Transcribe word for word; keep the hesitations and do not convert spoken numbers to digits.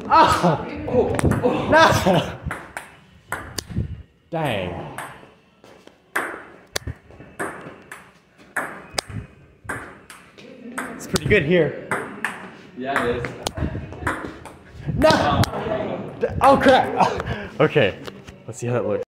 Oh! Oh! Oh. No! Dang. It's pretty good here. Yeah, it is. No! Oh crap! Okay, let's see how that looks.